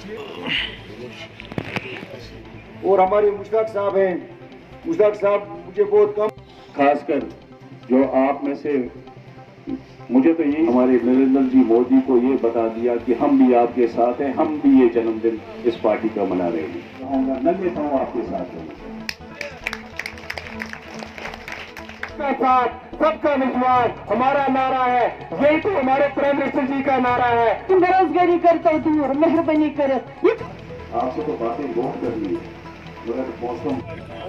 और हमारे मुश्ताक साहब हैं, मुश्ताक साहब मुझे बहुत कम, खासकर जो आप में से, मुझे तो ये हमारे नरेंद्र जी मोदी को ये बता दिया कि हम भी आपके साथ हैं, हम भी ये जन्मदिन इस पार्टी का मना रहे हैं, नंगे पांव आपके साथ हैं। सबका विश्वास हमारा नारा है, यही तो हमारे प्राइम मिनिस्टर जी का नारा है। बेरोजगारी करता हूँ दूर, मेहरबानी कर। आपसे तो बातें बहुत करनी है, मगर मौसम।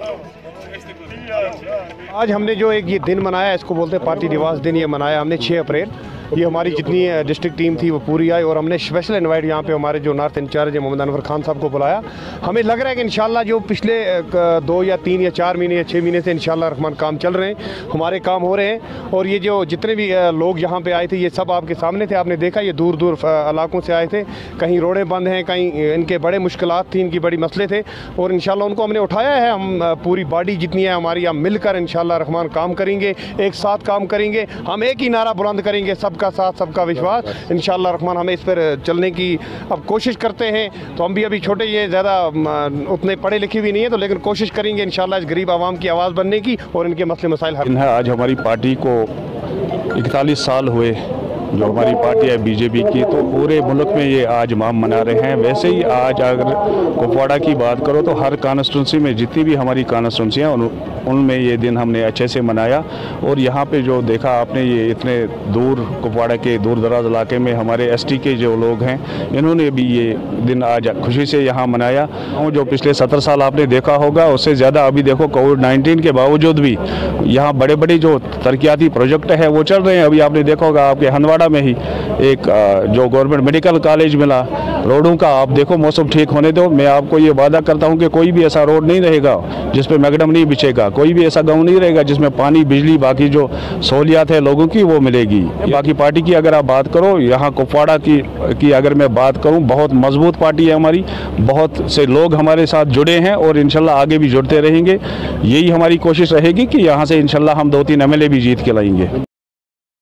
आज हमने जो एक ये दिन मनाया, इसको बोलते हैं पार्टी दिवस दिन, ये मनाया हमने 6 अप्रैल। ये हमारी जितनी डिस्ट्रिक्ट टीम थी वो पूरी आई और हमने स्पेशल इनवाइट यहाँ पे हमारे जो नॉर्थ इंचार्ज है मोहम्मद अनवर खान साहब को बुलाया। हमें लग रहा है कि इंशाल्लाह जो पिछले 2 या 3 या 4 महीने या 6 महीने से इंशाल्लाह रहमान काम चल रहे हैं, हमारे काम हो रहे हैं। और ये जो जितने भी लोग यहाँ पे आए थे ये सब आपके सामने थे, आपने देखा ये दूर दूर इलाकों से आए थे। कहीं रोडें बंद हैं, कहीं इनके बड़े मुश्किलात थी, इनकी बड़ी मसले थे और इंशाल्लाह उनको हमने उठाया है। हम पूरी बॉडी जितनी है हमारी, हम मिलकर इंशाल्लाह रहमान काम करेंगे, एक साथ काम करेंगे। हम एक ही नारा बुलंद करेंगे, सबका साथ सबका विश्वास। इंशाल्लाह रहमान हमें इस पर चलने की अब कोशिश करते हैं। तो हम भी अभी छोटे, ये ज़्यादा उतने पढ़े लिखे भी नहीं है, तो लेकिन कोशिश करेंगे इंशाल्लाह इस गरीब आवाम की आवाज़ बनने की और इनके मसले मसाइल हल। आज हमारी पार्टी को 41 साल हुए, जो हमारी पार्टी है बीजेपी की, तो पूरे मुल्क में ये आज माम मना रहे हैं। वैसे ही आज अगर कुपवाड़ा की बात करो तो हर कॉन्स्टिट्यूंसी में जितनी भी हमारी कॉन्स्टिट्यूंसी हैं उनमें ये दिन हमने अच्छे से मनाया। और यहाँ पे जो देखा आपने, ये इतने दूर कुपवाड़ा के दूर दराज इलाके में हमारे एसटी के जो लोग हैं, इन्होंने भी ये दिन आज खुशी से यहाँ मनाया। जो पिछले 17 साल आपने देखा होगा उससे ज़्यादा अभी देखो कोविड-19 के बावजूद भी यहाँ बड़े बड़े जो तरक्याती प्रोजेक्ट है वो चल रहे हैं। अभी आपने देखा होगा आपके हंदवाड़ा में ही एक जो गवर्नमेंट मेडिकल कॉलेज मिला, रोडों का आप देखो, मौसम ठीक होने दो, मैं आपको ये वादा करता हूँ कि कोई भी ऐसा रोड नहीं रहेगा जिस पे मैगडम नहीं बिछेगा, कोई भी ऐसा गांव नहीं रहेगा जिसमें पानी, बिजली, बाकी जो सहूलियात है लोगों की वो मिलेगी। बाकी पार्टी की अगर आप बात करो, यहाँ कुपवाड़ा की अगर मैं बात करूँ, बहुत मजबूत पार्टी है हमारी, बहुत से लोग हमारे साथ जुड़े हैं और इंशाल्लाह आगे भी जुड़ते रहेंगे। यही हमारी कोशिश रहेगी कि यहाँ से इंशाल्लाह हम 2-3 MLA भी जीत के लाएंगे।